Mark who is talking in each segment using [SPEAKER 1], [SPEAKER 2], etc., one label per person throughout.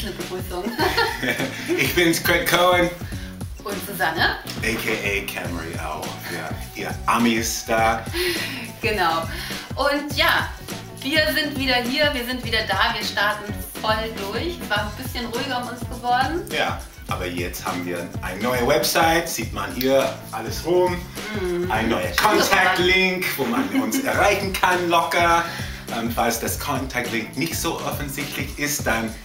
[SPEAKER 1] eine Begrüßung.
[SPEAKER 2] Ich bin's, Craig Cohen.
[SPEAKER 1] Und Susanne.
[SPEAKER 2] A.k.a. Camry auch. Ja, ihr Amis da.
[SPEAKER 1] Genau. Und ja, wir sind wieder hier, wir sind wieder da, wir starten voll durch. Es war ein bisschen ruhiger um uns geworden.
[SPEAKER 2] Ja, aber jetzt haben wir eine neue Website, sieht man hier alles rum. Ein neuer Kontaktlink, wo man uns erreichen kann locker. Falls das Kontaktlink nicht so offensichtlich ist, dann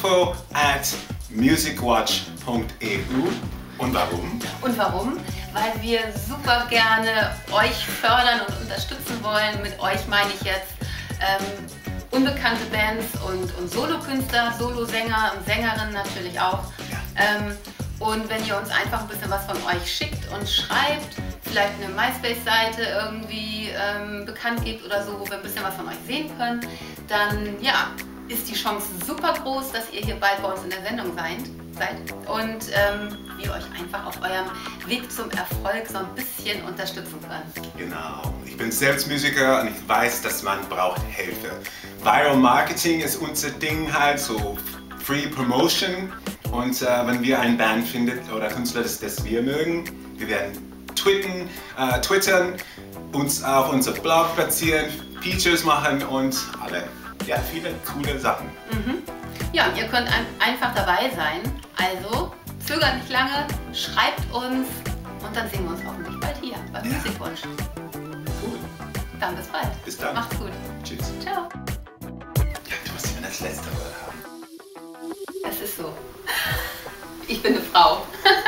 [SPEAKER 2] info@MusicWatch.eu. Und warum?
[SPEAKER 1] Und warum? Weil wir super gerne euch fördern und unterstützen wollen. Mit euch meine ich jetzt unbekannte Bands und Solokünstler, Solosänger und Sängerinnen natürlich auch. Ja. Und wenn ihr uns einfach ein bisschen was von euch schickt und schreibt, vielleicht eine MySpace-Seite irgendwie bekannt gebt oder so, wo wir ein bisschen was von euch sehen können, dann ja, ist die Chance super groß, dass ihr hier bald bei uns in der Sendung seid und wir euch einfach auf eurem Weg zum Erfolg so ein bisschen unterstützen können.
[SPEAKER 2] Genau. Ich bin selbst Musiker und ich weiß, dass man braucht Hilfe. Viral Marketing ist unser Ding halt, so Free Promotion. Und wenn wir eine Band finden oder Künstler, das wir mögen, wir werden twittern, uns auf unser Blog platzieren, Features machen und viele coole Sachen.
[SPEAKER 1] Ja, und ihr könnt einfach dabei sein. Also zögert nicht lange, schreibt uns und dann sehen wir uns hoffentlich bald hier beim MusicWatch.
[SPEAKER 2] Cool.
[SPEAKER 1] Dann bis bald.
[SPEAKER 2] Bis dann.
[SPEAKER 1] Macht's gut.
[SPEAKER 2] Tschüss.
[SPEAKER 1] Ciao.
[SPEAKER 2] Ja, du musst immer das letzte Wort haben.
[SPEAKER 1] Es ist so. Ich bin eine Frau.